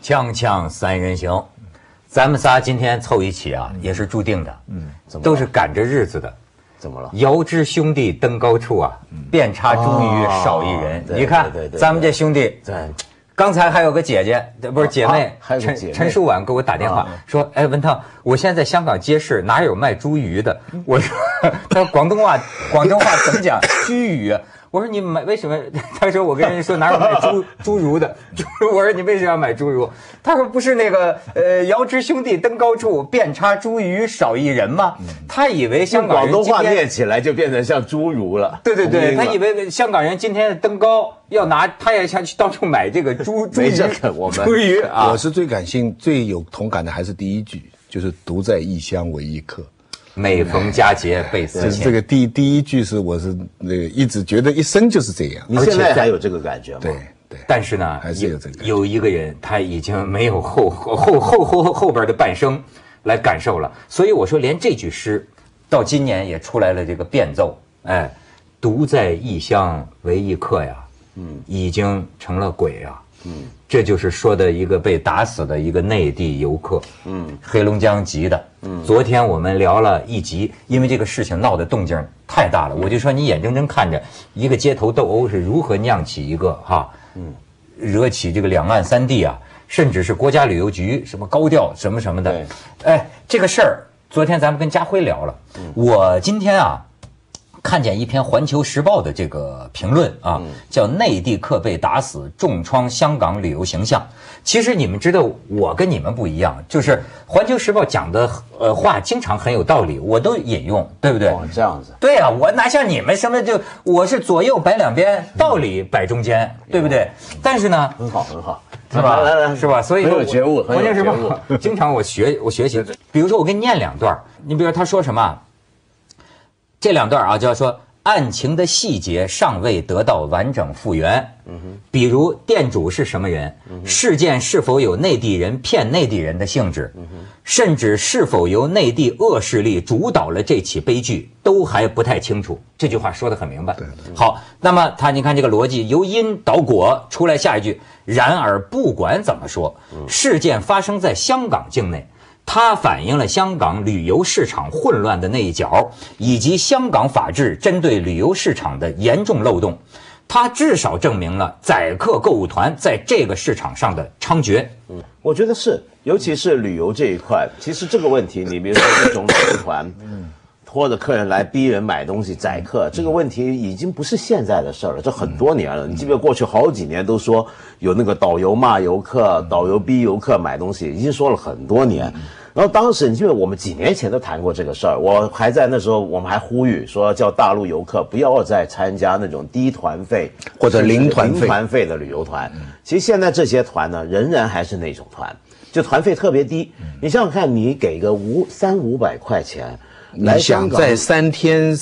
锵锵三人行，咱们仨今天凑一起啊，也是注定的，都是赶着日子的。 怎么了？ 遥知兄弟登高处啊，遍插茱萸少一人。你看，咱们这兄弟，刚才还有个姐姐，不是姐妹，陈淑婉给我打电话说：“哎，文涛，我现在在香港街市哪有卖茱萸的？”我说：“他说广东话怎么讲？茱萸。”我说你买为什么？他说我跟人家说哪有卖侏儒的？我说你为什么要买侏儒？他说不是那个遥知兄弟登高处，遍插茱萸少一人吗？他以为香港人广东话念起来就变成像侏儒了。 对对对，他以为香港人今天登高要拿，他也想去到处买这个茱萸啊。 我是最有同感的还是第一句，就是独在异乡为异客。 每逢佳节倍思亲， 这个第一句我是一直觉得一生就是这样。 你现在还有这个感觉吗？ 对， 但是呢， 还是有这个。 有一个人他已经没有后边的半生来感受了，所以我说连这句诗到今年也出来了这个变奏，哎，独在异乡为异客呀，已经成了鬼啊。这就是说的一个被打死的一个内地游客，黑龙江籍的。昨天我们聊了一集，因为这个事情闹得动静太大了，我就说你眼睁睁看着一个街头斗殴是如何酿起一个惹起这个两岸三地啊，甚至是国家旅游局什么高调什么的。哎，这个事儿昨天咱们跟家辉聊了，我今天看见一篇《环球时报》的这个评论啊，叫"内地客被打死，重创香港旅游形象"。其实你们知道，我跟你们不一样，就是《环球时报》讲的话经常很有道理，我都引用，对不对？ 哦，这样子。 对啊，我哪像你们什么我是左右摆两边，道理摆中间，对不对？但是呢， 很好， 是吧？ 来， 是吧？所以很有觉悟， 《环球时报》经常我学习，比如说我给你念两段，你比如说他说什么？这两段啊，就要说案情的细节尚未得到完整复原。比如店主是什么人，事件是否有内地人骗内地人的性质，甚至是否由内地恶势力主导了这起悲剧，都还不太清楚。这句话说得很明白。好，那么你看这个逻辑，由因导果，出来下一句。然而不管怎么说，事件发生在香港境内。它反映了香港旅游市场混乱的那一角，以及香港法治针对旅游市场的严重漏洞。它至少证明了宰客购物团在这个市场上的猖獗。 我觉得是，尤其是旅游这一块，其实这个问题，你比如说这种旅游团，拖着客人来逼人买东西宰客，这个问题已经不是现在的事儿了，这很多年了。你记不记得过去好几年都说有那个导游骂游客，导游逼游客买东西，已经说了很多年。然后当时你记得我们几年前都谈过这个事儿，我还在那时候我们还呼吁说叫大陆游客不要再参加那种低团费或者零团费的旅游团。其实现在这些团呢，仍然还是那种团，就团费特别低。你想想看，你给个300-500块钱。 来香港在3天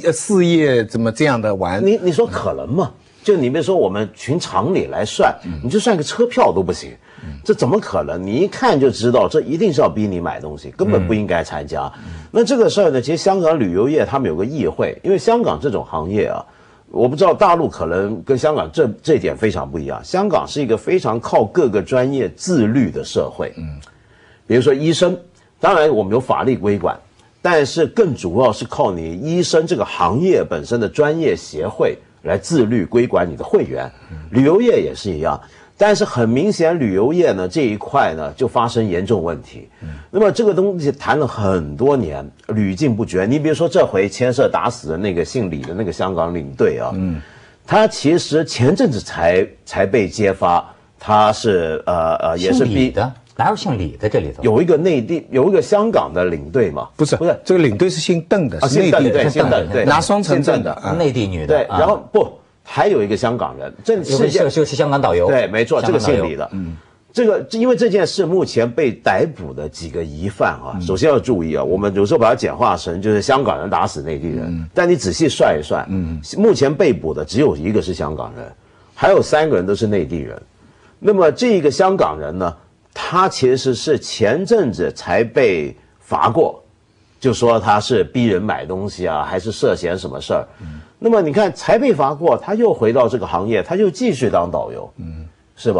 4夜怎么这样的玩？ 你说可能吗？就你比如说我们寻常理来算，你就算个车票都不行，这怎么可能？你一看就知道，这一定是要逼你买东西，根本不应该参加。那这个事儿呢，其实香港旅游业他们有个议会，因为香港这种行业啊，我不知道大陆可能跟香港这一点非常不一样。香港是一个非常靠各个专业自律的社会，比如说医生，当然我们有法律规管。但是更主要是靠你医生这个行业本身的专业协会来自律规管你的会员，旅游业也是一样。但是很明显，旅游业呢这一块呢就发生严重问题。那么这个东西谈了很多年，屡禁不绝。你比如说这回牵涉打死的那个姓李的那个香港领队啊，他其实前阵子才被揭发，他是也是逼的。哪有姓李的这里头？ 有一个香港的领队嘛？ 不是，这个领队是姓邓的，是内地的， 姓邓，对， 拿双程证的， 内地女的。 对，然后还有一个香港人，这是香港导游。 对，没错，这个姓李的。这个因为这件事目前被逮捕的几个疑犯啊，首先要注意啊，我们有时候把它简化成就是香港人打死内地人，但你仔细算一算，目前被捕的只有一个是香港人，还有3个人都是内地人。那么这一个香港人呢？他其实是前阵子才被罚过，就说他是逼人买东西啊，还是涉嫌什么事儿。那么你看才被罚过，他又回到这个行业，他就继续当导游，是吧？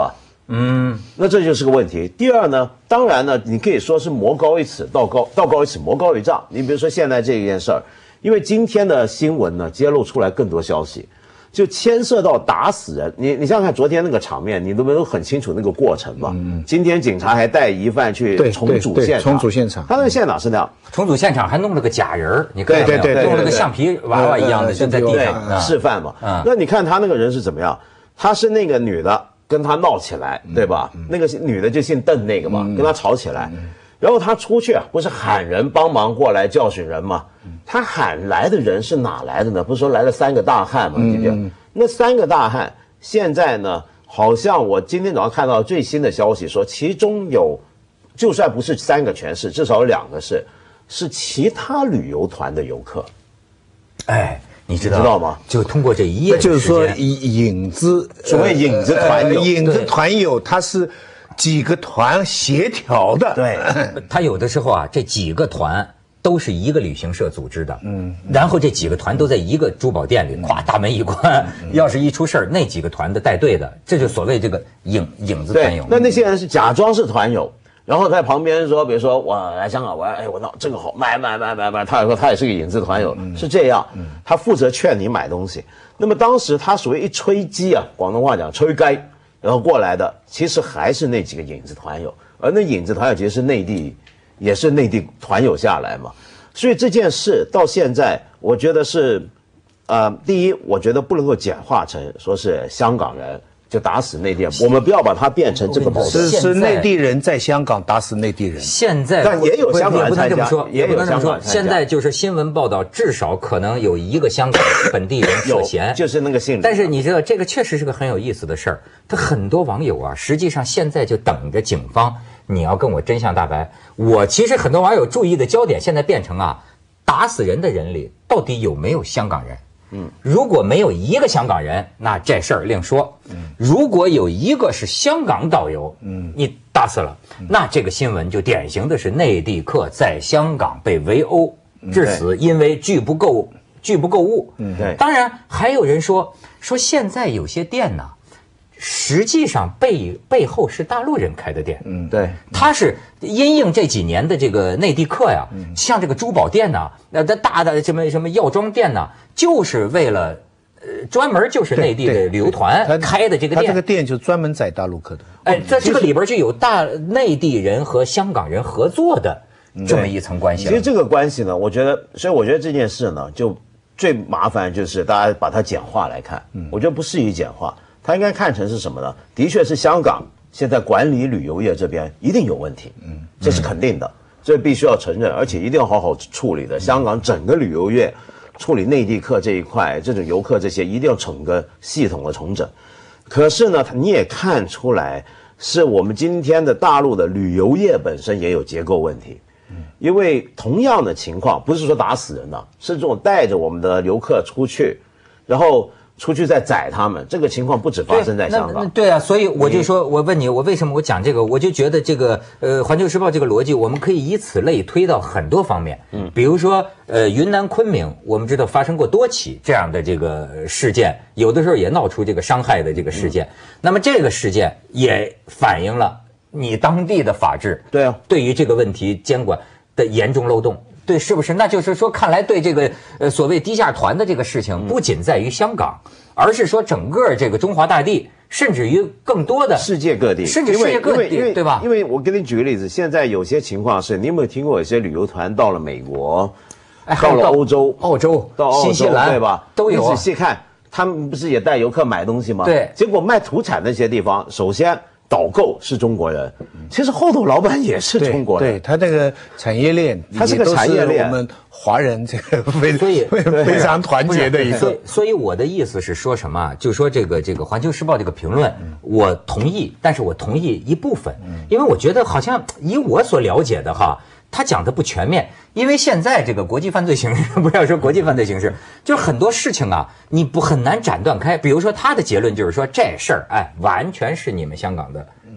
那这就是个问题。第二呢，当然呢，你可以说是魔高一尺，道高一尺，魔高一丈。你比如说现在这件事儿，因为今天的新闻呢揭露出来更多消息，就牵涉到打死人。你想想看，昨天那个场面，你都很清楚那个过程嘛。今天警察还带疑犯去重组现场， 重组现场。 他那个现场是那样， 重组现场还弄了个假人儿，你看到没有？ 对弄了个橡皮娃娃一样的，就在地上示范嘛。那你看他那个人是怎么样？他是那个女的。跟他闹起来，对吧？那个女的就姓邓那个嘛，跟他吵起来，然后他出去啊，不是喊人帮忙过来教训人吗？他喊来的人是哪来的呢？不是说来了3个大汉吗？记不记得？那3个大汉现在呢，好像我今天早上看到最新的消息说，其中有，就算不是3个全是，至少有2个是其他旅游团的游客。 哎。你知道吗？就通过这一夜， 那就是说影子， 所谓影子团友， 影子团友，它是几个团协调的。 对， 他有的时候啊，这几个团都是一个旅行社组织的，然后这几个团都在一个珠宝店里，咵大门一关，要是一出事儿，那几个团的带队的，这就所谓这个影子团友。 那些人是假装是团友。然后在旁边说，比如说我来香港玩，哎，我闹这个好，买，他说他也是个影子团友，是这样，他负责劝你买东西。那么当时他所谓一吹鸡啊，广东话讲吹鸡，然后过来的，其实还是那几个影子团友，而那影子团友其实是内地，也是内地团友下来嘛。所以这件事到现在，我觉得是，第一，我觉得不能够简化成说是香港人。就打死内地人，我们不要把它变成这个矛盾。 是内地人在香港打死内地人。 现在但也有香港人参加， 也不能这么说。现在就是新闻报道，至少可能有1个香港本地人涉嫌， 就是那个姓李。 但是你知道，这个确实是个很有意思的事儿。他很多网友啊，实际上现在就等着警方，你要跟我真相大白。我其实很多网友注意的焦点现在变成啊，打死人的人里到底有没有香港人？如果没有1个香港人，那这事儿另说。如果有1个是香港导游，你打死了，那这个新闻就典型的是内地客在香港被围殴致死，因为拒不购物。 对， 当然还有人说现在有些店呢，实际上背后是大陆人开的店。 对， 他是因应这几年的这个内地客呀，像这个珠宝店呐，大的什么药妆店呐，就是为了专门就是内地的旅游团开的这个店。 他这个店就专门宰大陆客的。 哎，在这个里边就有内地人和香港人合作的这么一层关系。 其实这个关系呢，我觉得，所以我觉得这件事呢，就最麻烦就是大家把它简化来看。我觉得不适宜简化。它应该看成是什么呢？的确是香港现在管理旅游业这边一定有问题，这是肯定的，这必须要承认，而且一定要好好处理的。香港整个旅游业处理内地客这一块，这种游客这些一定要整个系统的重整。可是呢，你也看出来，是我们今天的大陆的旅游业本身也有结构问题。因为同样的情况，不是说打死人了，是这种带着我们的游客出去，然后出去再宰他们，这个情况不止发生在香港。 对啊，所以我就说，我问你，我为什么我讲这个？我就觉得这个环球时报这个逻辑，我们可以以此类推到很多方面。比如说云南昆明，我们知道发生过多起这样的这个事件，有的时候也闹出这个伤害的这个事件。那么这个事件也反映了你当地的法治对于这个问题监管的严重漏洞。对，是不是？那就是说，看来对这个所谓低价团的这个事情，不仅在于香港，而是说整个这个中华大地，甚至于更多的世界各地， 甚至世界各地，对吧？ 因为我给你举个例子，现在有些情况是，你有没有听过有些旅游团到了美国，到了欧洲，到新西兰， 对吧？ 都有。 你仔细看，他们不是也带游客买东西吗？ 对。 结果卖土产那些地方，首先导购是中国人，其实后头老板也是中国人。 对，他那个产业链， 他是个产业链， 我们华人这个非常团结的一个。 所以我的意思是说什么？就说这个《环球时报》这个评论，我同意，但是我同意一部分，因为我觉得好像以我所了解的哈。他讲的不全面，因为现在这个国际犯罪形势，不要说国际犯罪形势，就是很多事情啊，你很难斩断开。比如说他的结论就是说这事儿，哎，完全是你们香港的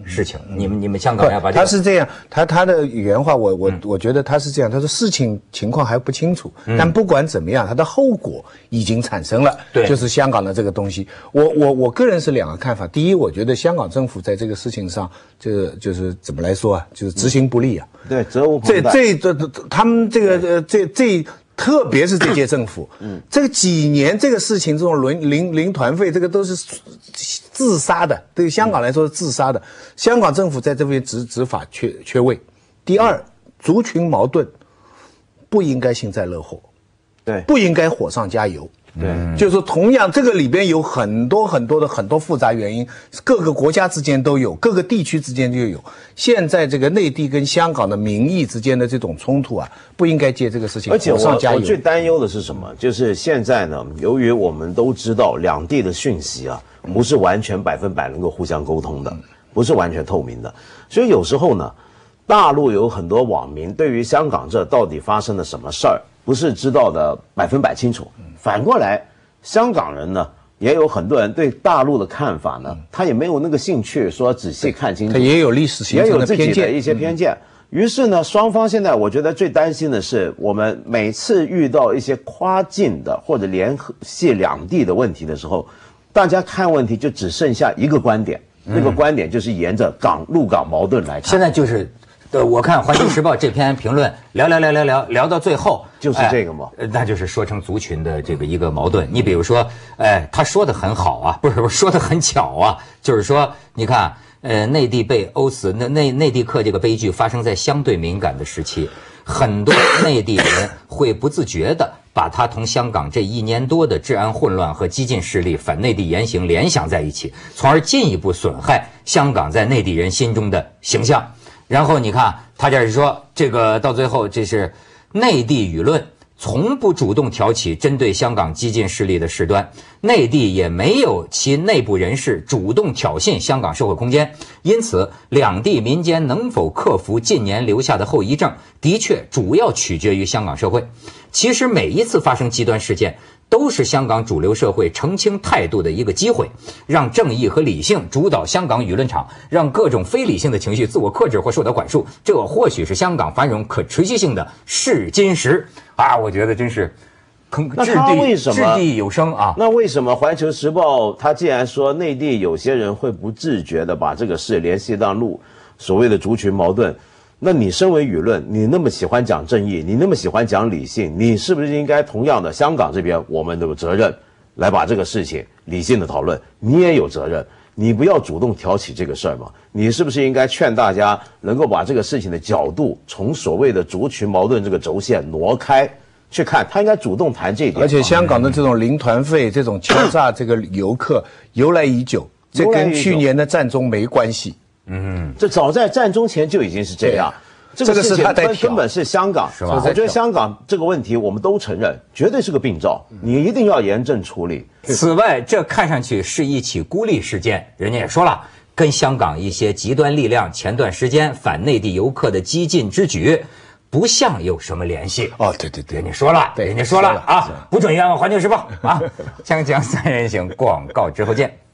事情。你们香港要把这个他是这样，他的原话我觉得他是这样，他说事情情况还不清楚，但不管怎么样，他的后果已经产生了， 对， 就是香港的这个东西。我个人是两个看法，第一，我觉得香港政府在这个事情上，就是怎么来说啊，就是执行不力啊， 对，责无旁贷。 他们这个特别是这届政府，这个几年这个事情，这种零团费，这个都是自杀的，对于香港来说是自杀的。香港政府在这边执法缺位。第二，族群矛盾不应该幸灾乐祸， 对， 不应该火上加油。 对， 就是同样这个里边有很多复杂原因，各个国家之间都有，各个地区之间就有。现在这个内地跟香港的民意之间的这种冲突啊，不应该借这个事情火上加油。 而且我最担忧的是什么？就是现在呢，由于我们都知道两地的讯息啊，不是完全100%能够互相沟通的，不是完全透明的，所以有时候呢，大陆有很多网民对于香港这到底发生了什么事儿，不是知道的100%清楚。反过来，香港人呢，也有很多人对大陆的看法呢，他也没有那个兴趣说仔细看清楚， 他也有历史形成的偏见， 也有自己的一些偏见。于是呢，双方现在我觉得最担心的是，我们每次遇到一些跨境的或者联系两地的问题的时候，大家看问题就只剩下一个观点，那个观点就是沿着陆港矛盾来看。 现在就是。我看《环球时报》这篇评论聊到最后， 就是这个嘛， 那就是说成族群的这个一个矛盾。你比如说，他说的很好啊，不是说的很巧啊，就是说，你看，内地被殴死，内地客这个悲剧发生在相对敏感的时期，很多内地人会不自觉的把他同香港这1年多的治安混乱和激进势力反内地言行联想在一起，从而进一步损害香港在内地人心中的形象。然后你看，他这是说，这个到最后，这是内地舆论从不主动挑起针对香港激进势力的事端，内地也没有其内部人士主动挑衅香港社会空间，因此两地民间能否克服近年留下的后遗症，的确主要取决于香港社会。其实每一次发生极端事件，都是香港主流社会澄清态度的一个机会，让正义和理性主导香港舆论场，让各种非理性的情绪自我克制或受到管束，这或许是香港繁荣可持续性的试金石啊！我觉得真是那他为什么掷地有声啊？ 那为什么《环球时报》他既然说内地有些人会不自觉的把这个事联系到所谓的族群矛盾？那你身为舆论，你那么喜欢讲正义，你那么喜欢讲理性，你是不是应该同样的，香港这边我们有责任来把这个事情理性的讨论，你也有责任，你不要主动挑起这个事儿嘛？你是不是应该劝大家能够把这个事情的角度从所谓的族群矛盾这个轴线挪开去看，他应该主动谈这一点。 而且香港的这种零团费、这种敲诈这个游客由来已久，这跟去年的战中没关系。 这早在战中前就已经是这样。这个事情根本是香港，是吧？我觉得香港这个问题我们都承认，绝对是个病灶，你一定要严正处理。 此外，这看上去是一起孤立事件，人家也说了，跟香港一些极端力量前段时间反内地游客的激进之举，不像有什么联系。 哦，对， 人家说了，人家说了啊，不准冤枉《环球时报》啊！锵锵三人行，广告之后见。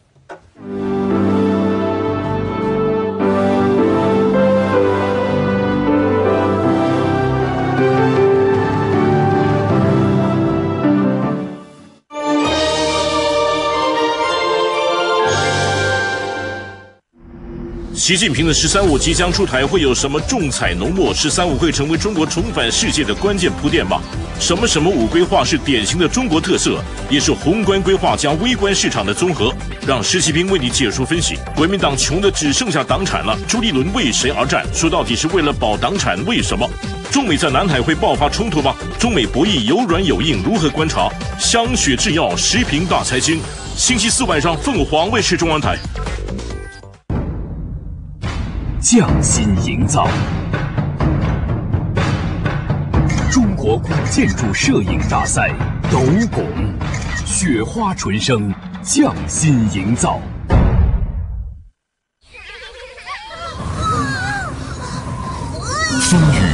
习近平的“15”即将出台，会有什么重彩浓墨？“15”会成为中国重返世界的关键铺垫吗？什么5规划是典型的中国特色，也是宏观规划加微观市场的综合。让施其兵为你解说分析。国民党穷的只剩下党产了，朱立伦为谁而战？说到底是为了保党产，为什么？中美在南海会爆发冲突吗？中美博弈有软有硬，如何观察？香雪制药时评大财经，星期4晚上凤凰卫视中央台。 匠心营造，中国古建筑摄影大赛斗拱，雪花纯生，匠心营造。风雨。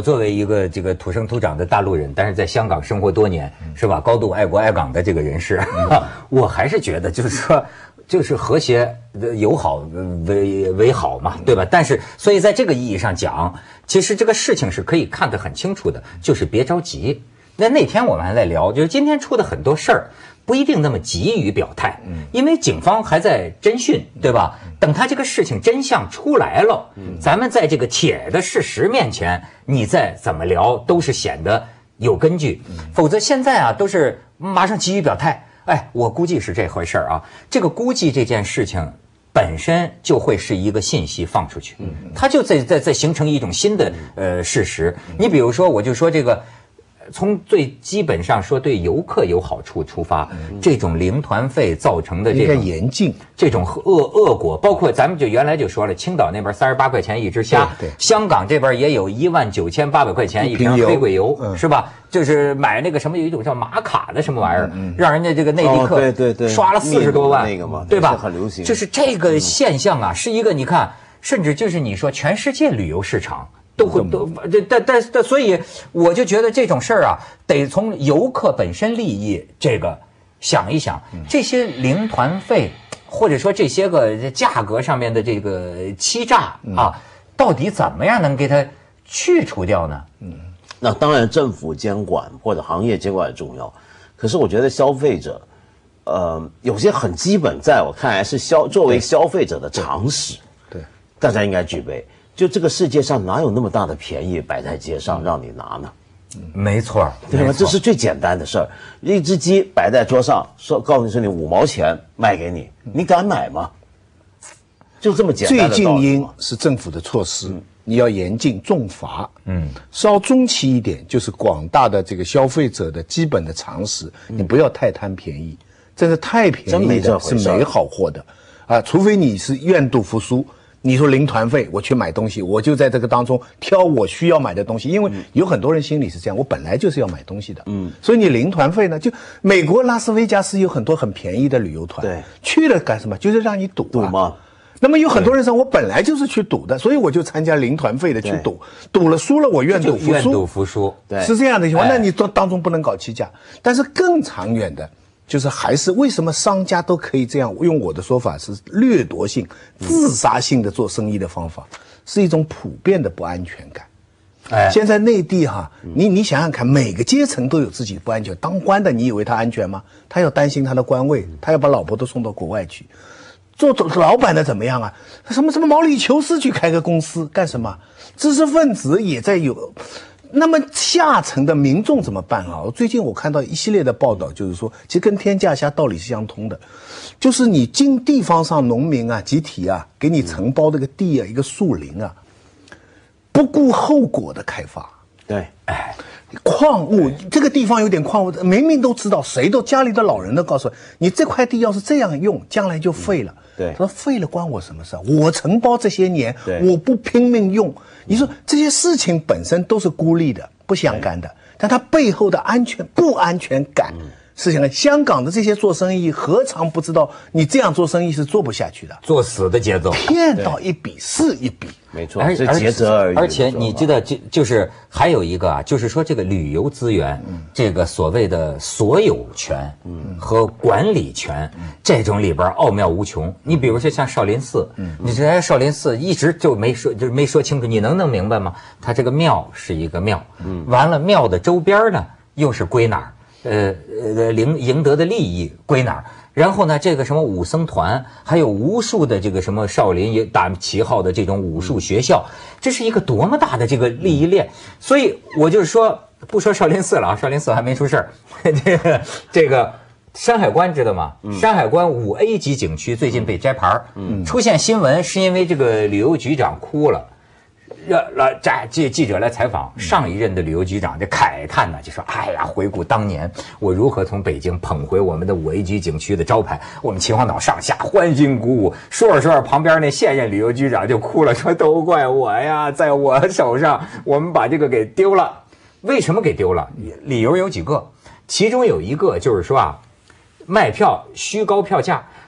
作为一个这个土生土长的大陆人，但是在香港生活多年，是吧？高度爱国爱港的这个人士，我还是觉得就是说，就是和谐友好为好嘛，对吧？但是所以在这个意义上讲，其实这个事情是可以看得很清楚的，就是别着急。那天我们还在聊，就是今天出的很多事儿不一定那么急于表态，因为警方还在侦讯，对吧？等他这个事情真相出来了，咱们在这个铁的事实面前，你再怎么聊都是显得有根据，否则现在啊都是马上急于表态。哎，我估计是这回事儿啊。这个估计这件事情本身就会是一个信息放出去，它就在形成一种新的事实。你比如说，我就说这个。从最基本上说对游客有好处出发，这种零团费造成的这种严禁这种恶果，包括咱们就原来就说了，青岛那边38块钱一只虾， 对， 香港这边也有19800块钱一瓶黑桂油，是吧？就是买那个什么有一种叫玛卡的什么玩意儿，让人家这个内地客对刷了40多万那个嘛， 对吧？ 很流行。 就是这个现象啊，是一个你看，甚至就是你说全世界旅游市场。但所以我就觉得这种事儿啊，得从游客本身利益这个想一想，这些零团费或者说这些个价格上面的这个欺诈啊，到底怎么样能给它去除掉呢？ 那当然政府监管或者行业监管很重要，可是我觉得消费者，有些很基本，在我看来是作为消费者的常识， 对， 大家应该具备。就这个世界上哪有那么大的便宜摆在街上让你拿呢？ 没错， 对吧？这是最简单的事儿。一只鸡摆在桌上，告诉你5毛钱卖给你，你敢买吗？就这么简单的道理。 最近因是政府的措施，你要严禁重罚。稍中期一点就是广大的这个消费者的基本的常识，你不要太贪便宜，真是太便宜的是没好货的啊！除非你是愿赌服输。你说零团费，我去买东西，我就在这个当中挑我需要买的东西，因为有很多人心里是这样，我本来就是要买东西的，所以你零团费呢，就美国拉斯维加斯有很多很便宜的旅游团， 对， 去了干什么？就是让你赌嘛。 那么有很多人说，我本来就是去赌的，所以我就参加零团费的去赌，赌了输了我愿赌服输， 愿赌服输， 对， 是这样的情况。那你当中不能搞欺诈，但是更长远的。就是还是为什么商家都可以这样用我的说法是掠夺性、自杀性的做生意的方法，是一种普遍的不安全感。现在内地哈，你想想看，每个阶层都有自己的不安全。当官的，你以为他安全吗？他要担心他的官位，他要把老婆都送到国外去。做老板的怎么样啊？什么毛里求斯去开个公司干什么？知识分子也在有。那么下层的民众怎么办啊？最近我看到一系列的报道，就是说，其实跟天价虾道理是相通的，就是你经地方上农民啊、集体啊，给你承包这个地啊、一个树林啊，不顾后果的开发。 对， 矿物这个地方有点矿物，明明都知道，谁都家里的老人都告诉你这块地要是这样用，将来就废了。 对， 他说废了关我什么事？我承包这些年， 我不拼命用。你说这些事情本身都是孤立的、不相干的，但它背后的不安全感，是想香港的这些做生意何尝不知道，你这样做生意是做不下去的， 做死的节奏， 骗到一笔是一笔。 没错，是竭泽而渔。 而且你知道，就是还有一个啊，就是说这个旅游资源，这个所谓的所有权和管理权，这种里边奥妙无穷。你比如说像少林寺，你这少林寺一直就没说清楚，你能弄明白吗？它这个庙是一个庙，完了庙的周边呢又是归哪儿？赢得的利益归哪儿？然后呢，这个什么武僧团，还有无数的这个什么少林也打旗号的这种武术学校，这是一个多么大的这个利益链。所以我就是说，不说少林寺了啊，少林寺还没出事儿。这个山海关知道吗？山海关5A 级景区最近被摘牌出现新闻是因为这个旅游局长哭了。这记者来采访上一任的旅游局长，这慨叹呢，就说：“哎呀，回顾当年我如何从北京捧回我们的5A级景区的招牌，我们秦皇岛上下欢欣鼓舞。”说着旁边那现任旅游局长就哭了，说：“都怪我呀，在我手上，我们把这个给丢了。为什么给丢了？理由有几个，其中有一个就是说啊，卖票虚高票价。”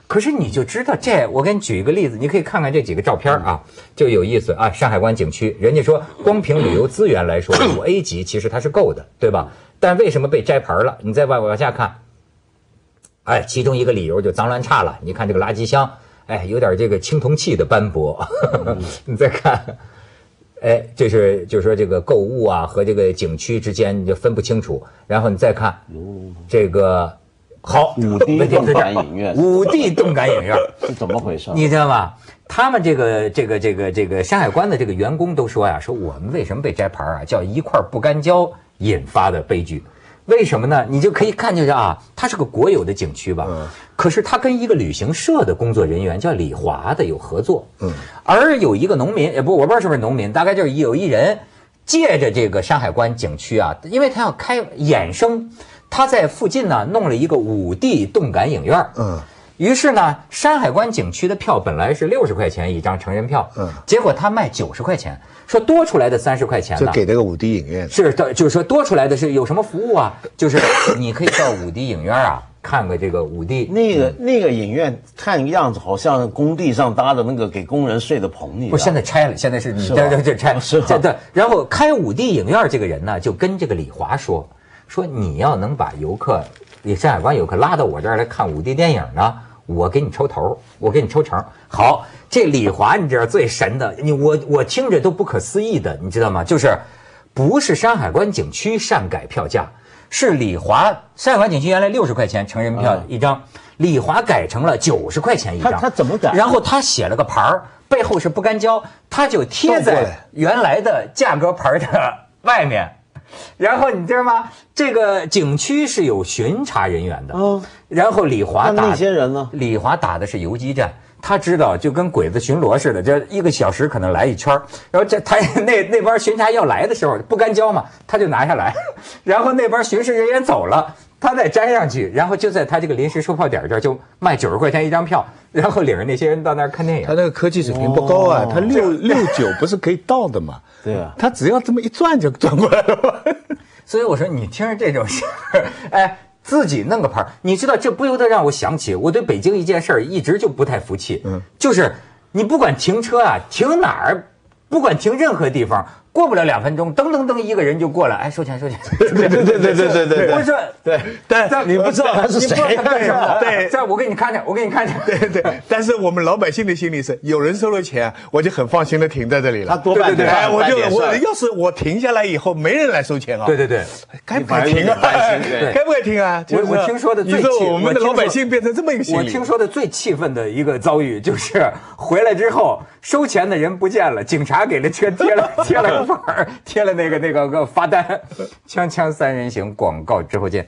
可是你就知道这，我给你举一个例子，你可以看看这几个照片啊，就有意思啊。山海关景区，人家说光凭旅游资源来说，5A 级其实它是够的，对吧？但为什么被摘牌了？你再往下看，哎，其中一个理由就脏乱差了。你看这个垃圾箱，哎，有点这个青铜器的斑驳。你再看，哎，就是说这个购物啊和这个景区之间你就分不清楚。然后你再看这个。好 ，5D 动感影院 ，5D 动感影院是怎么回事？ 你知道吗？他们这个山海关的这个员工都说呀，说我们为什么被摘牌啊？叫一块不干胶引发的悲剧。为什么呢？你就可以看见啊，它是个国有的景区吧，可是它跟一个旅行社的工作人员叫李华的有合作，而有一个农民，我不知道是不是农民，大概就是有一人借着这个山海关景区啊，因为他要开衍生。他在附近呢弄了一个5D 动感影院，于是呢，山海关景区的票本来是60块钱一张成人票，结果他卖90块钱，说多出来的30块钱呢， 就给这个5D 影院是的，就是说多出来的是有什么服务啊？就是你可以到5D 影院啊，看个这个5D。 那个影院看样子好像工地上搭的那个给工人睡的棚一样。 不，现在拆了，现在是你这拆是对。然后开5D 影院这个人呢，就跟这个李华说你要能把游客，你山海关游客拉到我这儿来看5D 电影呢，我给你抽头，我给你抽成。好，这李华你知道最神的，我听着都不可思议的，你知道吗？就是不是山海关景区擅改票价，是李华山海关景区原来60块钱成人票一张，李华改成了90块钱一张。 他怎么改？ 然后他写了个牌儿，背后是不干胶，他就贴在原来的价格牌的外面。然后你知道吗？这个景区是有巡查人员的，然后李华打那些人呢？ 李华打的是游击战，他知道就跟鬼子巡逻似的，这1个小时可能来一圈，然后他那边巡查要来的时候不干胶嘛，他就拿下来，然后那边巡视人员走了，他再粘上去，然后就在他这个临时售票点这儿就卖90块钱一张票，然后领着那些人到那儿看电影。 他那个科技水平不高啊，他69不是可以到的嘛？ 对啊， 他只要这么一转就转过来了嘛。 所以我说你听着这种事儿，哎，自己弄个牌，你知道这不由得让我想起我对北京一件事儿一直就不太服气，就是你不管停车啊，停哪儿，不管停任何地方。过不了2分钟，噔噔噔，一个人就过来，哎，收钱。 对， 我说对，但你不知道他是谁， 干什么？ 对， 这我给你看看， 对。但是我们老百姓的心里是，有人收了钱，我就很放心的停在这里了。 他多半对， 我要是我停下来以后没人来收钱啊， 对， 该不该停啊？该不该停啊？ 我听说的最你说我们的老百姓变成这么一个心理。 我听说的最气愤的一个遭遇就是回来之后收钱的人不见了，警察给了车贴了个牌儿，贴了那个罚单。锵锵三人行，广告之后见。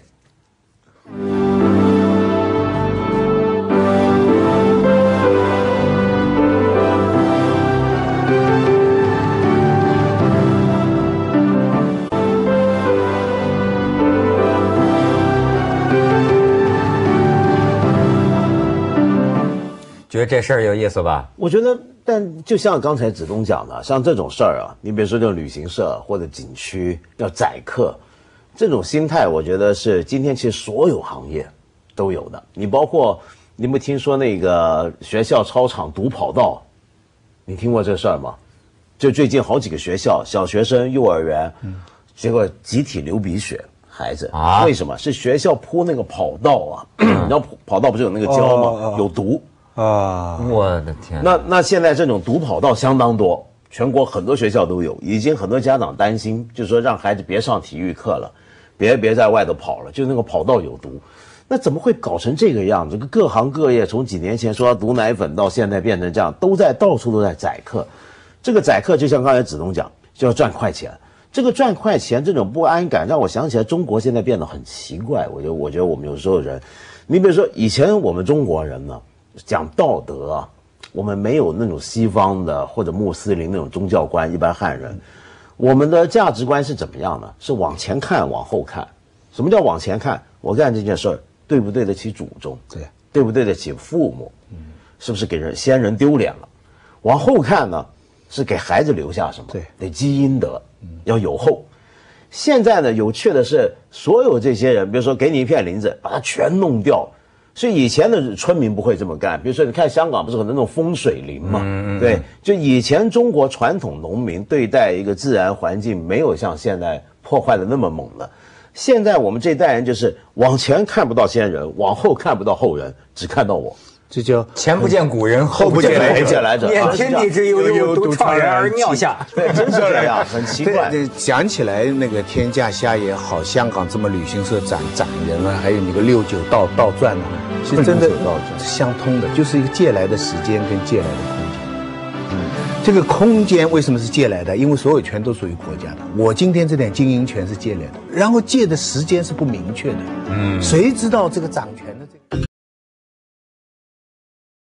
觉得这事儿有意思吧？ 我觉得，但就像刚才子东讲的，像这种事儿啊，你比如说这种旅行社或者景区要宰客，这种心态，我觉得是今天其实所有行业都有的。你包括你有没有听说那个学校操场堵跑道？你听过这事儿吗？就最近好几个学校，小学生、幼儿园，结果集体流鼻血，孩子啊？为什么？是学校铺那个跑道啊？你知道跑道不是有那个胶吗？有毒。 我的天！ 那现在这种堵跑道相当多，全国很多学校都有，已经很多家长担心，就是说让孩子别上体育课了，别在外头跑了，就那个跑道有毒。那怎么会搞成这个样子？各行各业从几年前说要毒奶粉，到现在变成这样，到处都在宰客。这个宰客就像刚才子东讲，就要赚快钱。这个赚快钱这种不安感，让我想起来中国现在变得很奇怪。我觉得我们有时候人，你比如说以前我们中国人呢，讲道德啊，我们没有那种西方的或者穆斯林那种宗教观，一般汉人，我们的价值观是怎么样呢？是往前看，往后看。什么叫往前看？我干这件事儿对不对得起祖宗？对不对得起父母？是不是给先人丢脸了？往后看呢，是给孩子留下什么？得积阴德，要有后。现在呢，有趣的是，所有这些人，比如说给你一片林子，把它全弄掉。 所以以前的村民不会这么干。比如说，你看香港不是很多那种风水林嘛？对，就以前中国传统农民对待一个自然环境没有像现在破坏的那么猛了。现在我们这一代人就是往前看不到先人，往后看不到后人，只看到我。 这叫前不见古人，后不见来者。念天地之悠悠，独怆然而尿下。 对，真是这样，很奇怪。 讲起来，那个天价虾也好，香港这么旅行社展人啊，还有那个69倒转啊，其实真的是相通的，就是一个借来的时间跟借来的空间。这个空间为什么是借来的？因为所有权都属于国家的，我今天这点经营权是借来的，然后借的时间是不明确的。谁知道这个掌权的？